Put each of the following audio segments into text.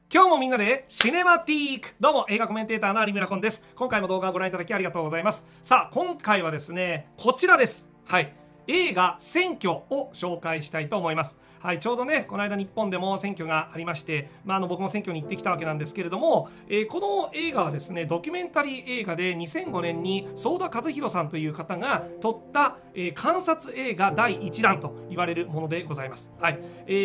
今日もみんなでシネマティーク。どうも映画コメンテーターの有村昆です。今回も動画をご覧いただきありがとうございます。さあ今回はですねこちらです。はい、映画選挙を紹介したいと思います。はい、ちょうどねこの間日本でも選挙がありまして、僕も選挙に行ってきたわけなんですけれども、この映画はですねドキュメンタリー映画で2005年に惣田和弘さんという方が撮った、観察映画第1弾と言われるものでございます。はい、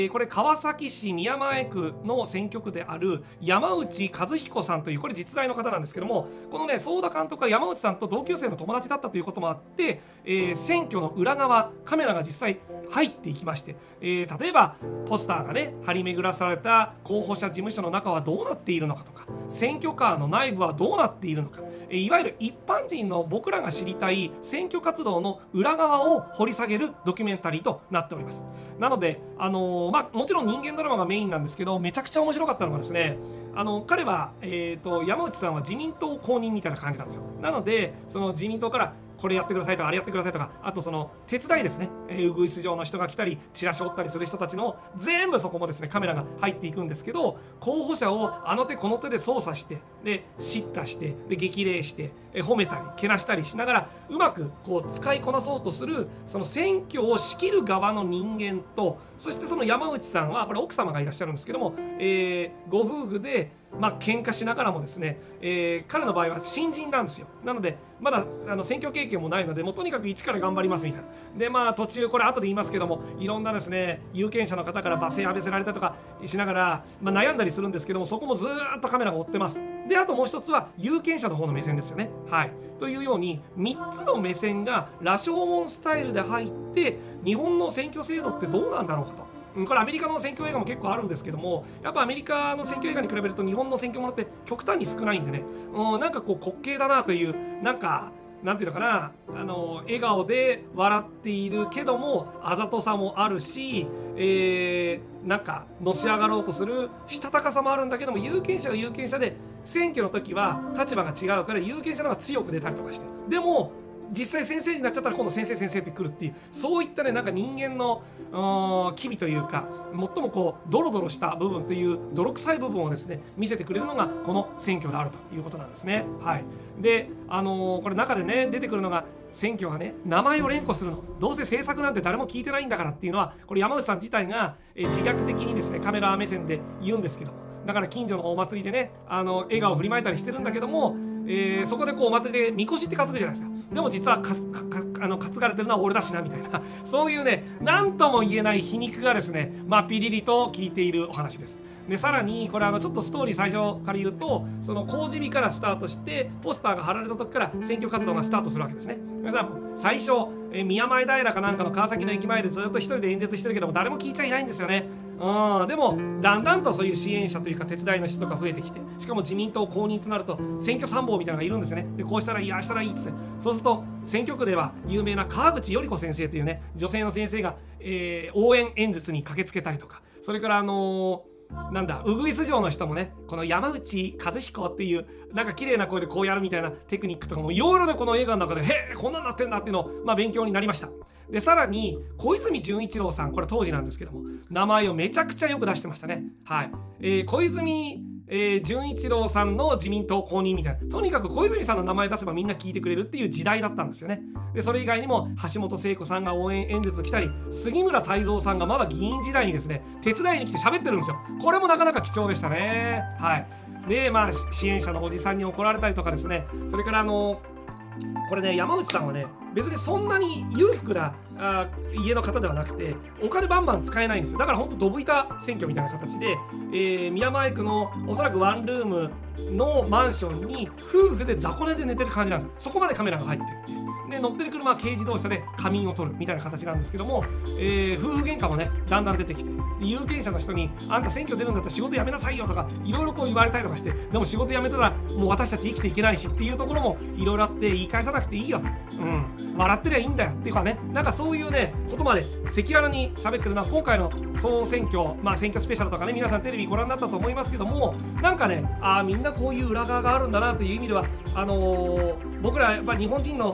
これ川崎市宮前区の選挙区である山内和彦さんというこれ実在の方なんですけども、このね惣田監督は山内さんと同級生の友達だったということもあって、選挙の裏側カメラが実際入っていきまして、例えばポスターがね張り巡らされた候補者事務所の中はどうなっているのかとか、選挙カーの内部はどうなっているのか、いわゆる一般人の僕らが知りたい選挙活動の裏側を掘り下げるドキュメンタリーとなっております。なので、もちろん人間ドラマがメインなんですけど、めちゃくちゃ面白かったのがですね、彼は、山内さんは自民党公認みたいな感じなんですよ。なのでその自民党からこれやってくださいとかあれやってくださいとか、あとその手伝いですね、ウグイス状の人が来たりチラシを折ったりする人たちの全部そこもですねカメラが入っていくんですけど、候補者をあの手この手で操作して、で叱咤して、で激励して、褒めたりけなしたりしながらうまくこう使いこなそうとするその選挙を仕切る側の人間と、そしてその山内さんはこれ奥様がいらっしゃるんですけども、ご夫婦で喧嘩しながらもですね、彼の場合は新人なんですよ。なのでまだ選挙経験もないので、もうとにかく一から頑張りますみたいな。で途中これ後で言いますけども、いろんなですね有権者の方から罵声浴びせられたとかしながら、悩んだりするんですけども、そこもずーっとカメラが追ってます。であともう一つは有権者の方の目線ですよね。はい、というように3つの目線が羅生門スタイルで入って、日本の選挙制度ってどうなんだろうかと。これアメリカの選挙映画も結構あるんですけども、やっぱアメリカの選挙映画に比べると日本の選挙ものって極端に少ないんでね、なんかこう滑稽だなという、なんていうのかな、笑顔で笑っているけどもあざとさもあるし、なんかのし上がろうとするしたたかさもあるんだけども、有権者が有権者で選挙の時は立場が違うから有権者の方が強く出たりとかして、でも実際先生になっちゃったら今度先生ってくるっていう、そういったねなんか人間の機微というか、最もこうドロドロした部分という泥臭い部分をですね見せてくれるのがこの選挙であるということなんですね。はい、でこれ中でね出てくるのが、選挙はね名前を連呼するの、どうせ政策なんて誰も聞いてないんだからっていうのは、これ山内さん自体が自虐的にですねカメラ目線で言うんですけども、だから近所のお祭りでね笑顔を振りまいたりしてるんだけども、そこでこうお祭りでみこしって担ぐじゃないですか。でも実は担がれてるのは俺だしなみたいなそういうね何とも言えない皮肉がですねピリリと効いているお話です。でさらにこれちょっとストーリー最初から言うと、その公示日からスタートしてポスターが貼られた時から選挙活動がスタートするわけですね。最初宮前平かなんかの川崎の駅前でずっと一人で演説してるけども誰も聞いちゃいないんですよね。でもだんだんとそういう支援者というか手伝いの人とか増えてきて、しかも自民党公認となると選挙参謀みたいなのがいるんですよね。でこうしたらいいああしたらいいっつって、そうすると選挙区では有名な川口頼子先生というね女性の先生が、応援演説に駆けつけたりとか、それからウグイス嬢の人もね、この山内和彦っていうなんか綺麗な声でこうやるみたいなテクニックとかもいろいろねこの映画の中でこんなんなってんだっていうのを勉強になりました。でさらに小泉純一郎さん、これ当時なんですけども名前をめちゃくちゃよく出してましたね。はい、小泉純一郎さんの自民党公認みたいな、とにかく小泉さんの名前出せばみんな聞いてくれるっていう時代だったんですよね。でそれ以外にも橋本聖子さんが応援演説来たり、杉村太蔵さんがまだ議員時代にですね手伝いに来て喋ってるんですよ。これもなかなか貴重でしたね。はい、で支援者のおじさんに怒られたりとかですね、それからこれね山内さんはね別にそんなに裕福な家の方ではなくて、お金バンバン使えないんですよ。だからほんとドブ板選挙みたいな形で、宮前区のおそらくワンルームのマンションに夫婦で雑魚寝で寝てる感じなんですよ。そこまでカメラが入ってって、で乗ってる車は軽自動車で仮眠を取るみたいな形なんですけども、夫婦喧嘩もねだんだん出てきて、で有権者の人にあんた選挙出るんだったら仕事辞めなさいよとかいろいろこう言われたりとかして、でも仕事辞めたらもう私たち生きていけないしっていうところもいろいろあって、言い返さなくていいよと、笑ってりゃいいんだよっていうかね、なんかそういうねことまで赤裸々に喋ってるのは今回の総選挙、選挙スペシャルとかね皆さんテレビご覧になったと思いますけども、なんかねみんなこういう裏側があるんだなという意味では僕らやっぱり日本人の投票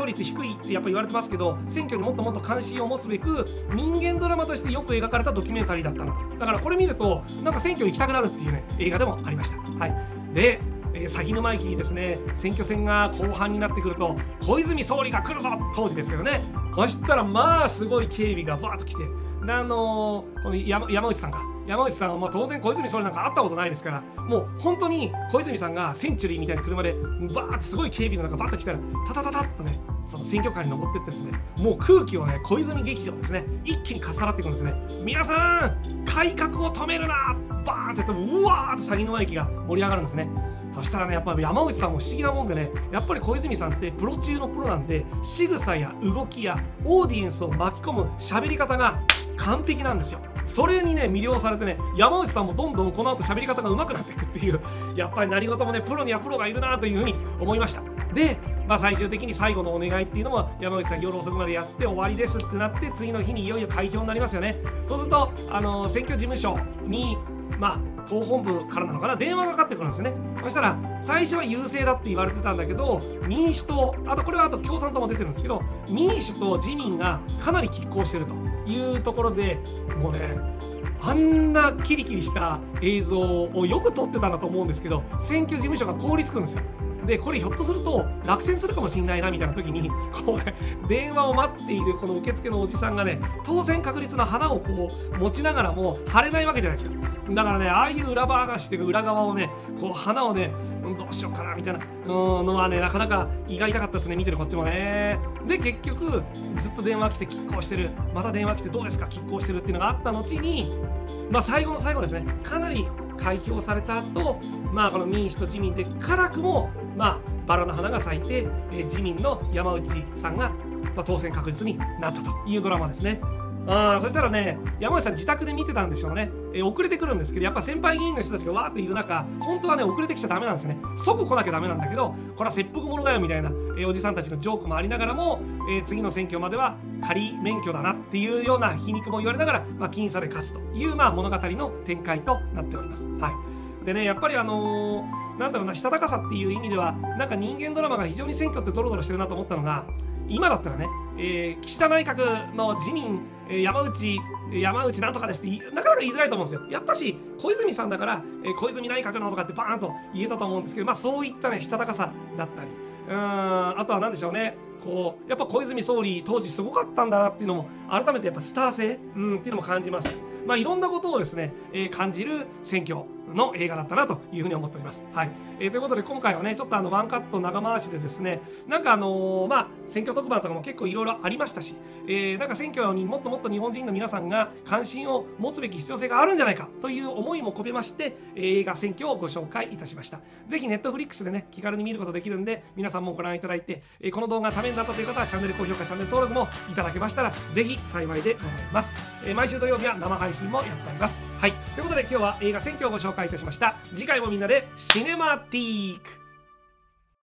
票率低いってやっぱ言われてますけど、選挙にもっともっと関心を持つべく人間ドラマとしてよく描かれたドキュメンタリーだったなと。だからこれ見るとなんか選挙行きたくなるっていうね映画でもありました。はい。で鷺沼駅にですね、選挙戦が後半になってくると小泉総理が来るぞ、当時ですけどね。そしたらまあすごい警備がバーッと来て、でこの山内さんはまあ当然小泉総理なんか会ったことないですから、もう本当に小泉さんがセンチュリーみたいな車でバーッとすごい警備の中バッと来たらタタタタッとね、その選挙カーに登ってってですね、もう空気をね小泉劇場ですね一気にかっさらっていくんですね。皆さん改革を止めるな、バーンってやってうわーっと鷺沼駅が盛り上がるんですね。そしたらね、やっぱり山内さんも不思議なもんでね、やっぱり小泉さんってプロ中のプロなんで、仕草や動きやオーディエンスを巻き込む喋り方が完璧なんですよ。それにね魅了されてね、山内さんもどんどんこの後喋り方が上手くなっていくっていう、やっぱり何事もねプロにはプロがいるなというふうに思いました。で、まあ、最終的に最後のお願いっていうのも山内さん夜遅くまでやって終わりですってなって、次の日にいよいよ開票になりますよね。そうすると選挙事務所にまあ党本部からなのかな、電話がかかってくるんですね。そしたら最初は優勢だって言われてたんだけど、民主党、あとこれはあと共産党も出てるんですけど、民主と自民がかなり拮抗してるというところで、もうねあんなキリキリした映像をよく撮ってたなと思うんですけど、選挙事務所が凍りつくんですよ。でこれひょっとすると落選するかもしれないなみたいな時に、こう電話を待っているこの受付のおじさんがね、当選確率の花をこう持ちながらも貼れないわけじゃないですか。だからね、ああいう裏話というか裏側をね、こう花をね、どうしようかなみたいなのはね、なかなか胃が痛かったですね、見てるこっちもね。で結局ずっと電話来て拮抗してる、また電話来てどうですか拮抗してるっていうのがあった後に、まあ最後の最後ですね、かなり開票された後、まあこの民主と自民で辛くもまあバラの花が咲いて、自民の山内さんが、まあ、当選確実になったというドラマですね。そしたらね、山内さん自宅で見てたんでしょうね。遅れてくるんですけど、やっぱ先輩議員の人たちがわーっている中、本当はね遅れてきちゃダメなんですね。即来なきゃダメなんだけど、これは切腹者だよみたいな、おじさんたちのジョークもありながらも、次の選挙までは仮免許だなっていうような皮肉も言われながら、まあ、僅差で勝つという、まあ、物語の展開となっております。はい。でね、やっぱりなんだろうな、したたかさっていう意味では、なんか人間ドラマが非常に選挙ってドロドロしてるなと思ったのが、今だったらね、岸田内閣の自民、山内なんとかですってなかなか言いづらいと思うんですよ。やっぱし小泉さんだから、小泉内閣のとかってバーンと言えたと思うんですけど、まあそういったねしたたかさだったり、あとは何でしょうね、こうやっぱ小泉総理当時すごかったんだなっていうのも改めてやっぱスター性、っていうのも感じますし、まあいろんなことをですね、感じる選挙の映画だったなというふうに思っております。はい。ということで今回はねちょっとワンカット長回しでですね、なんかまあ選挙特番とかも結構いろいろありましたし、なんか選挙にもっともっと日本人の皆さんが関心を持つべき必要性があるんじゃないかという思いも込めまして、映画選挙をご紹介いたしました。ぜひネットフリックスでね気軽に見ることできるんで、皆さんもご覧いただいて、この動画がためになったという方はチャンネル高評価、チャンネル登録もいただけましたらぜひ幸いでございます。毎週土曜日は生配信もやっております。はい。ということで今日は映画選挙をご紹介いたしました。次回もみんなでシネマティーク。